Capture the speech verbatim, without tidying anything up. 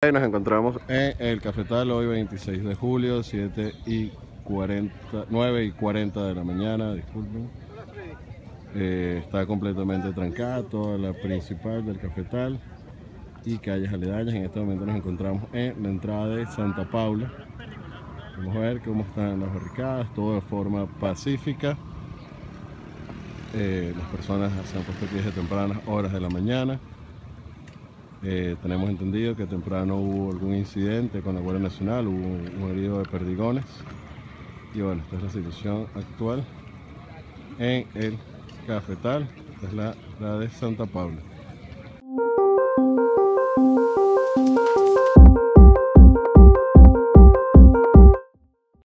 Nos encontramos en el Cafetal hoy veintiséis de julio, siete y cuarenta, nueve y cuarenta de la mañana, disculpen. Eh, está completamente trancada toda la principal del Cafetal y calles aledañas. En este momento nos encontramos en la entrada de Santa Paula. Vamos a ver cómo están las barricadas, todo de forma pacífica. Eh, las personas se han puesto aquí desde tempranas horas de la mañana. Eh, tenemos entendido que temprano hubo algún incidente con la Guardia Nacional, hubo un, un herido de perdigones. Y bueno, esta es la situación actual en el Cafetal, esta es la, la de Santa Paula.